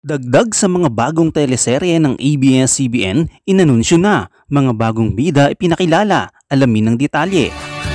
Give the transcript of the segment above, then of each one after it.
Dagdag sa mga bagong teleserye ng ABS-CBN, inanunsyo na mga bagong bida ipinakilala, alamin ng detalye.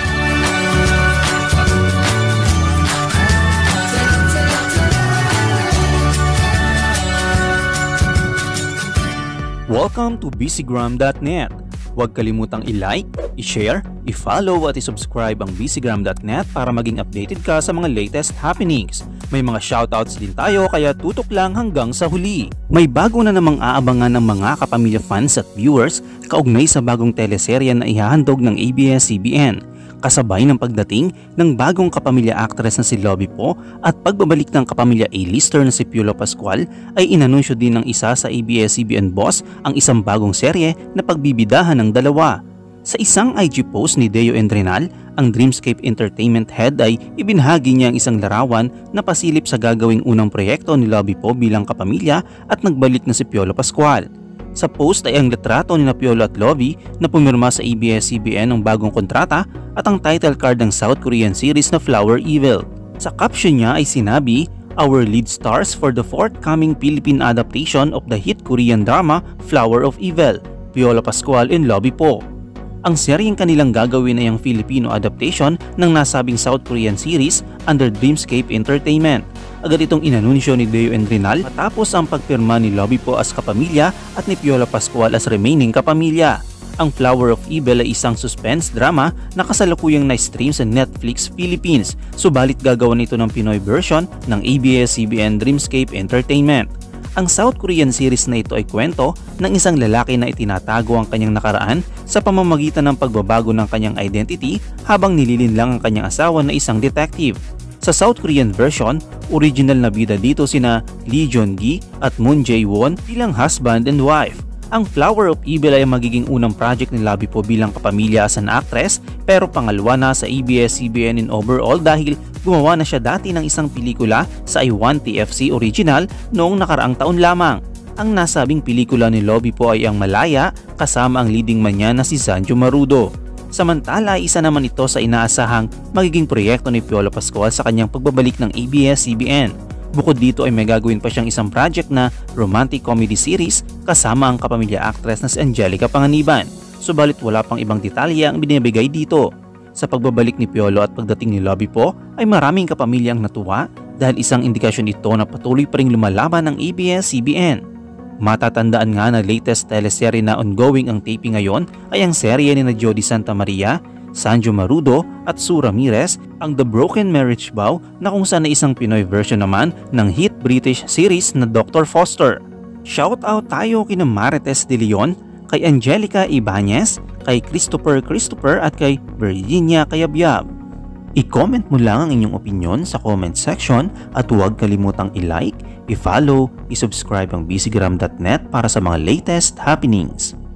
Welcome to bcgram.net. Huwag kalimutang i-like, i-share, i-follow at i-subscribe ang bcgram.net para maging updated ka sa mga latest happenings. May mga shoutouts din tayo kaya tutok lang hanggang sa huli. May bago na namang aabangan ng mga kapamilya fans at viewers kaugnay sa bagong teleserye na ihahandog ng ABS-CBN. Kasabay ng pagdating ng bagong kapamilya actress na si Lovie Po at pagbabalik ng kapamilya A-lister na si Piolo Pascual ay inanunsyo din ng isa sa ABS-CBN boss ang isang bagong serye na pagbibidahan ng dalawa. Sa isang IG post ni Deo Endrenal, ang Dreamscape Entertainment Head ay ibinahagi niya ang isang larawan na pasilip sa gagawing unang proyekto ni Lovie Po bilang kapamilya at nagbalik na si Piolo Pascual. Sa post ay ang litrato ni Piolo at Lovie na pumirma sa ABS-CBN ng bagong kontrata at ang title card ng South Korean series na Flower Evil. Sa caption niya ay sinabi, "Our lead stars for the forthcoming Philippine adaptation of the hit Korean drama Flower of Evil, Piolo Pascual and Lovie Po." Ang seryeng kanilang gagawin ay ang Filipino adaptation ng nasabing South Korean series under Dreamscape Entertainment. Agad itong inanunsyo ni Deo Endrenal matapos ang pagpirma ni Lovie Po as kapamilya at ni Piolo Pascual as remaining kapamilya. Ang Flower of Evil ay isang suspense drama na kasalukuyang na-stream sa Netflix Philippines, subalit gagawan ito ng Pinoy version ng ABS-CBN Dreamscape Entertainment. Ang South Korean series na ito ay kwento ng isang lalaki na itinatago ang kanyang nakaraan sa pamamagitan ng pagbabago ng kanyang identity habang nililinlang ang kanyang asawa na isang detective. Sa South Korean version, original na bida dito sina Lee Jong-gi at Moon Jae-won bilang husband and wife. Ang Flower of Evil ay magiging unang project ni Lovie Po bilang kapamilya as an actress pero pangalawa na sa ABS-CBN in overall dahil gumawa na siya dati ng isang pelikula sa I Want TFC original noong nakaraang taon lamang. Ang nasabing pelikula ni Lovie Po ay ang Malaya kasama ang leading man niya na si Sanjo Marudo. Samantala, isa naman ito sa inaasahang magiging proyekto ni Piolo Pascual sa kanyang pagbabalik ng ABS-CBN. Bukod dito ay may gagawin pa siyang isang project na romantic comedy series kasama ang kapamilya actress na si Angelica Panganiban. Subalit wala pang ibang detalye ang binibigay dito. Sa pagbabalik ni Piolo at pagdating ni Lovie Po ay maraming kapamilya ang natuwa dahil isang indikasyon ito na patuloy pa ring lumalaban ng ABS-CBN. Matatandaan nga na latest teleserye na ongoing ang taping ngayon ay ang serye ni Jody Santa Maria, Sanjo Marudo at Sue Ramirez, ang The Broken Marriage Vow na kung saan na isang Pinoy version naman ng hit British series na Dr. Foster. Shoutout tayo kina Marites De Leon, kay Angelica Ibanez, kay Christopher at kay Virginia Cayabyab. I-comment mo lang ang inyong opinion sa comment section at huwag kalimutang i-like, i-follow, i-subscribe ang bcgram.net para sa mga latest happenings.